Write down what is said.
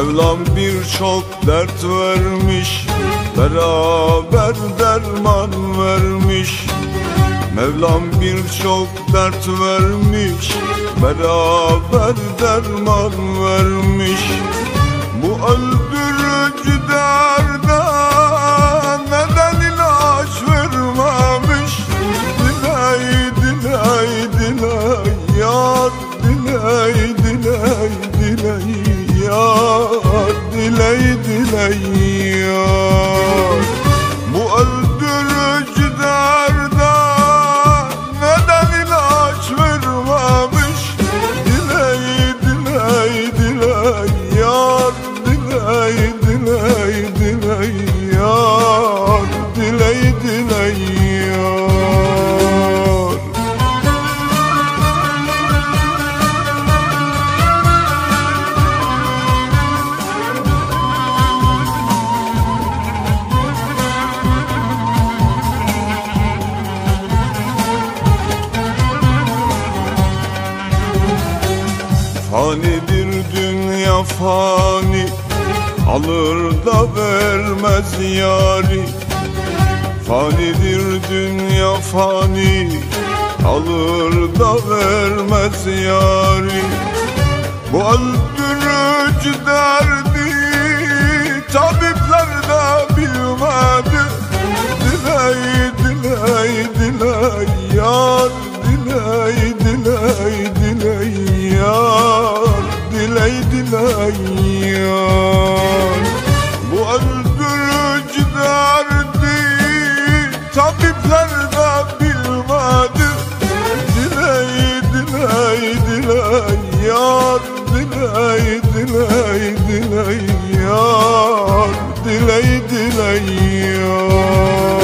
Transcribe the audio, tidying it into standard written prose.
Mevlam birçok dert vermiş, beraber derman vermiş. Mevlam birçok dert vermiş, beraber derman vermiş. Bu öldürücü derde neden ilaç vermemiş? Diley diley diley yar, diley diley diley yar, diley diley yar. Bu öldürücü derde neden ilaç vermemiş? Diley diley diley yar, diley diley diley yar, diley diley yar. Fanidir dünya fani, alır da vermez yari. Fanidir dünya fani, alır da vermez yari. Bu öldürücü derdi tabipler de bilmedi. Diley diley diley yar, diley diley diley yar, diley diley yar. Bu öldürücü derdi tabipler de bilmedi. Diley diley diley yar, diley diley diley yar, diley diley yar.